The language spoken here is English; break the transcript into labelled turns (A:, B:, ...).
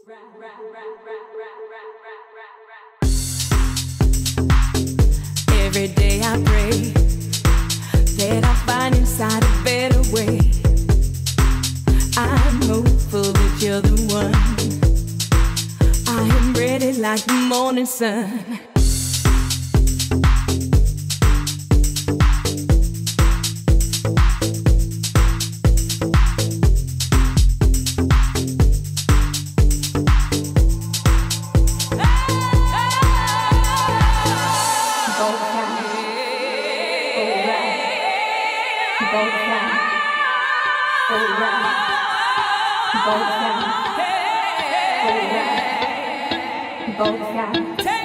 A: Every day I pray that I find inside a better way. I'm hopeful that you're the one. I am ready like the morning sun. Both sides.